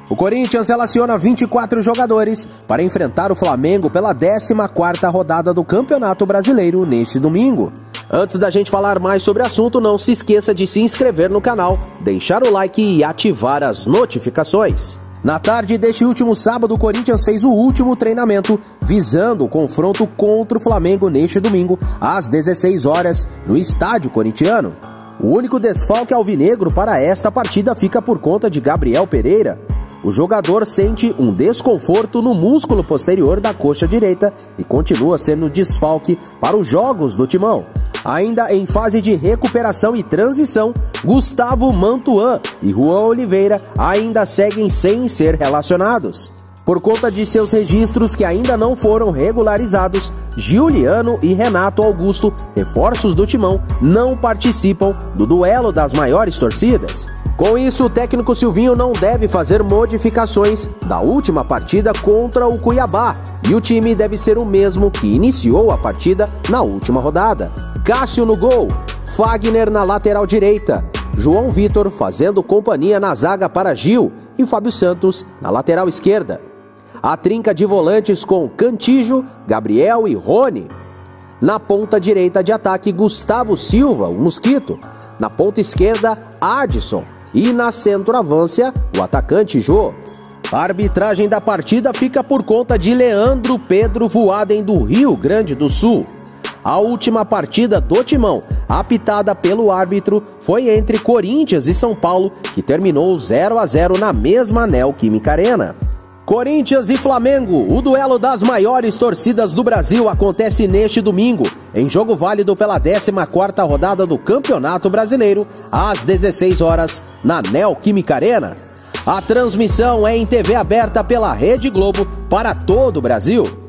O Corinthians relaciona 24 jogadores para enfrentar o Flamengo pela 14ª rodada do Campeonato Brasileiro neste domingo. Antes da gente falar mais sobre o assunto, não se esqueça de se inscrever no canal, deixar o like e ativar as notificações. Na tarde deste último sábado, o Corinthians fez o último treinamento visando o confronto contra o Flamengo neste domingo, às 16 horas, no estádio corintiano. O único desfalque alvinegro para esta partida fica por conta de Gabriel Pereira. O jogador sente um desconforto no músculo posterior da coxa direita e continua sendo desfalque para os jogos do Timão. Ainda em fase de recuperação e transição, Gustavo Mantuan e Juan Oliveira ainda seguem sem ser relacionados. Por conta de seus registros que ainda não foram regularizados, Giuliano e Renato Augusto, reforços do Timão, não participam do duelo das maiores torcidas. Com isso, o técnico Silvinho não deve fazer modificações da última partida contra o Cuiabá, e o time deve ser o mesmo que iniciou a partida na última rodada. Cássio no gol, Fagner na lateral direita, João Vitor fazendo companhia na zaga para Gil e Fábio Santos na lateral esquerda. A trinca de volantes com Cantillo, Gabriel e Rony. Na ponta direita de ataque, Gustavo Silva, o Mosquito. Na ponta esquerda, Adson. E na centroavância, o atacante Jô. A arbitragem da partida fica por conta de Leandro Pedro Voaden do Rio Grande do Sul. A última partida do Timão, apitada pelo árbitro, foi entre Corinthians e São Paulo, que terminou 0-0 na mesma Neoquímica Arena. Corinthians e Flamengo, o duelo das maiores torcidas do Brasil acontece neste domingo, em jogo válido pela 14ª rodada do Campeonato Brasileiro, às 16 horas, na Neoquímica Arena. A transmissão é em TV aberta pela Rede Globo para todo o Brasil.